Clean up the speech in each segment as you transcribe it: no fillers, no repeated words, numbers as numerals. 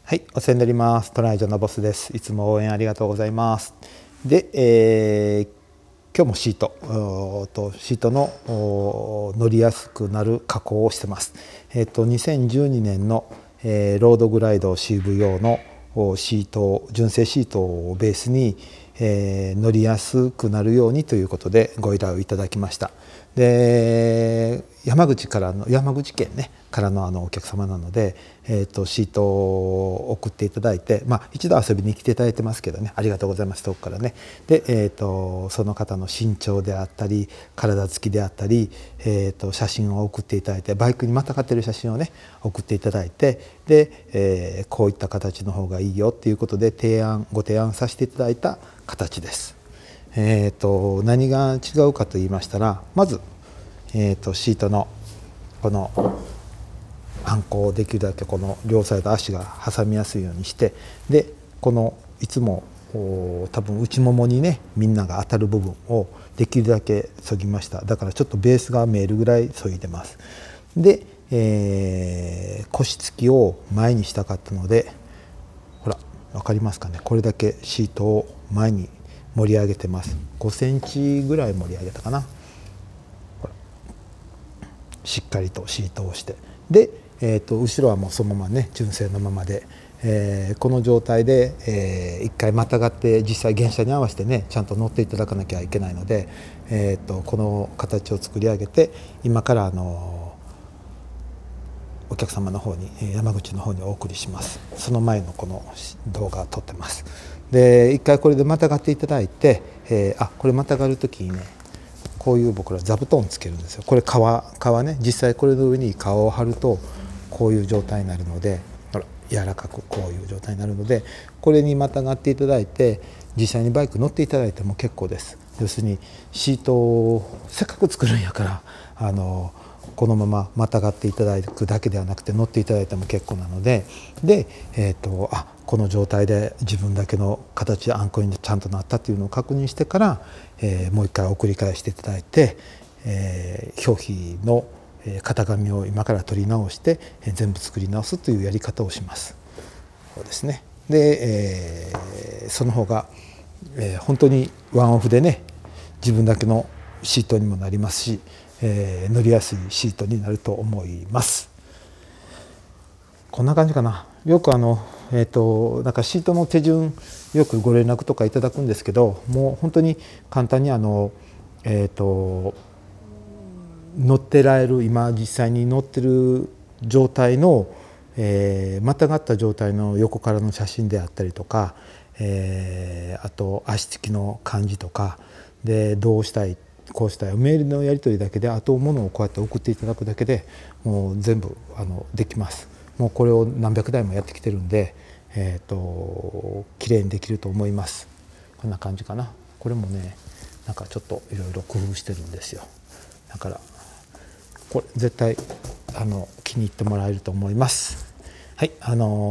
はい、お世話になります。トライジョのボスです。いつも応援ありがとうございます。で、今日もシートの乗りやすくなる加工をしてます。2012年の、ロードグライド CV 用のシート、純正シートをベースに、乗りやすくなるようにということでご依頼をいただきました。で、山口県ねからのお客様なので、シートを送っていただいて、一度遊びに来ていただいてますけどね、ありがとうございます遠くからね。で、その方の身長であったり体つきであったり、写真を送っていただいて、バイクにまたがってる写真をね送っていただいて、で、こういった形の方がいいよっていうことでご提案させていただいた形です。何が違うかと言いましたら、まず、シートのこのアンコをできるだけこの両サイド足が挟みやすいようにして、でこのいつも多分内ももにねみんなが当たる部分をできるだけ削ぎました。だからちょっとベースが見えるぐらい削いでます。で、腰つきを前にしたかったので、ほら分かりますかね、これだけシートを前に盛り上げてます。5センチぐらい盛り上げたかな。ほらしっかりとシートをして、で、後ろはもうそのままね純正のままで、この状態で、一回またがって実際原車に合わせてねちゃんと乗っていただかなきゃいけないので、この形を作り上げて今からお客様の方に山口の方にお送りします。その前のこの動画を撮ってます。で一回これでまたがっていただいて、これまたがる時にねこういう僕ら座布団つけるんですよ。これ皮ね、実際これの上に皮を貼るとこういう状態になるので、ほら柔らかくこういう状態になるので、これにまたがっていただいて実際にバイク乗っていただいても結構です。要するにシートをせっかく作るんやからこのままたがっていただくだけではなくて乗っていただいても結構なので、この状態で自分だけの形アンコにちゃんとなったっていうのを確認してから、もう一回送り返していただいて、表皮の型紙を今から取り直して全部作り直すというやり方をします。そうですね。で、その方が、本当にワンオフでね自分だけのシートにもなりますし、乗りやすいシートになると思います。こんな感じかな。よくなんかシートの手順よくご連絡とかいただくんですけど、もう本当に簡単に乗ってられる、今実際に乗ってる状態の、またがった状態の横からの写真であったりとか、あと足つきの感じとかでどうしたいこうしたいメールのやり取りだけで、あとものをこうやって送っていただくだけでもう全部できます。もうこれを何百台もやってきてるんで、綺麗にできると思います。こんな感じかな。これもねなんかちょっといろいろ工夫してるんですよ。だからこれ絶対気に入ってもらえると思います。はい、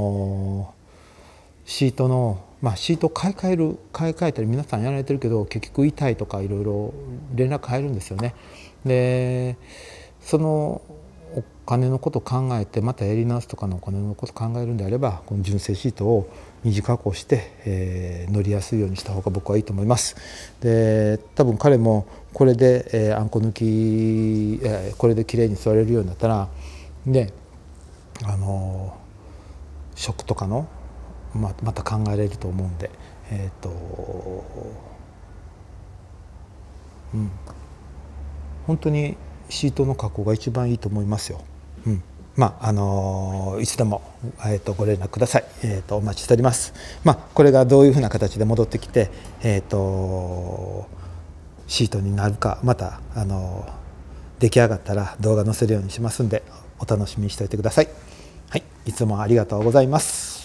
シートのシート買い替えたり皆さんやられてるけど、結局痛いとかいろいろ連絡入るんですよね。でそのお金のことを考えてまたやり直すとかのお金のことを考えるんであれば、この純正シートを二次加工して、乗りやすいようにした方が僕はいいと思います。で多分彼もこれで、あんこ抜き、これできれいに座れるようになったらで食とかのまた考えられると思うんで、本当にシートの加工が一番いいと思いますよ。いつでも、ご連絡ください。お待ちしております。これがどういうふうな形で戻ってきて、シートになるか、また出来上がったら動画載せるようにしますんで、お楽しみにしておいてください。はい、いつもありがとうございます。